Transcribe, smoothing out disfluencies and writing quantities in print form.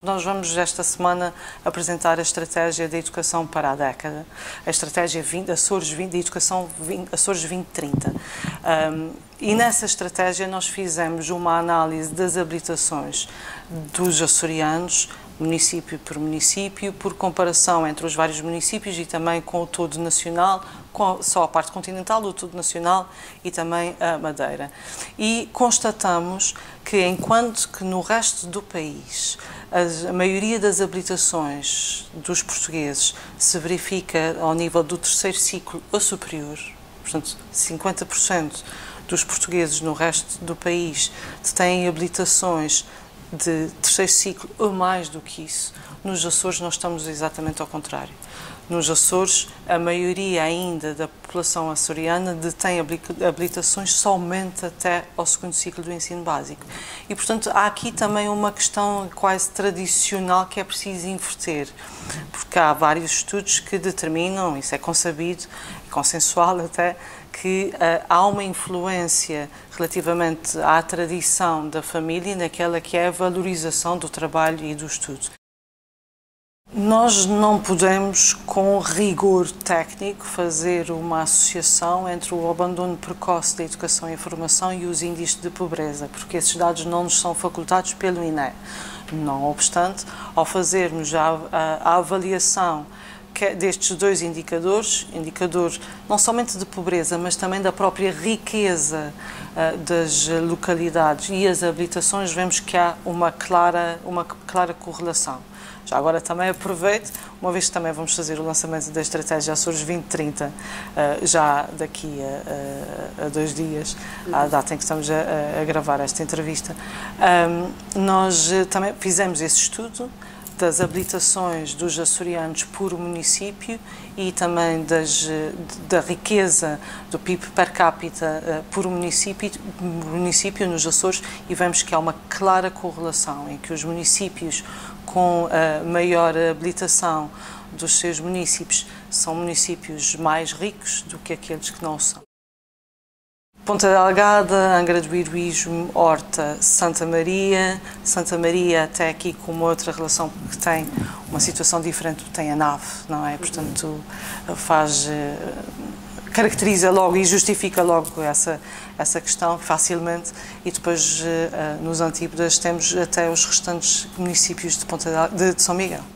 Nós vamos esta semana apresentar a estratégia de educação para a década, a estratégia Açores de educação Açores 2030. E nessa estratégia nós fizemos uma análise das habilitações dos açorianos, município por comparação entre os vários municípios e também com o todo nacional, com só a parte continental, o todo nacional e também a Madeira. E constatamos que, enquanto que no resto do país a maioria das habilitações dos portugueses se verifica ao nível do terceiro ciclo ou superior, portanto 50% dos portugueses no resto do país têm habilitações de terceiro ciclo ou mais do que isso. Nos Açores nós estamos exatamente ao contrário. Nos Açores, a maioria ainda da população açoriana detém habilitações somente até ao segundo ciclo do ensino básico. E, portanto, há aqui também uma questão quase tradicional que é preciso inverter, porque há vários estudos que determinam, isso é consabido, consensual até, que há uma influência relativamente à tradição da família naquela que é a valorização do trabalho e do estudo. Nós não podemos, com rigor técnico, fazer uma associação entre o abandono precoce da educação e formação e os índices de pobreza, porque esses dados não nos são facultados pelo INE. Não obstante, ao fazermos a avaliação destes dois indicadores não somente de pobreza, mas também da própria riqueza das localidades e as habilitações, vemos que há uma clara correlação. Já agora também aproveito, uma vez que também vamos fazer o lançamento da estratégia Açores 2030, já daqui a 2 dias, à data em que estamos a gravar esta entrevista, nós também fizemos esse estudo das habilitações dos açorianos por município e também da riqueza do PIB per capita por município nos Açores, e vemos que há uma clara correlação em que os municípios com a maior habilitação dos seus municípios são municípios mais ricos do que aqueles que não são. Ponta Delgada, Angra do Heroísmo, Horta, Santa Maria até aqui com uma outra relação que tem uma situação diferente, tem a nave, não é? Portanto, caracteriza logo e justifica logo essa questão facilmente, e depois nos Antípodas temos até os restantes municípios de São Miguel.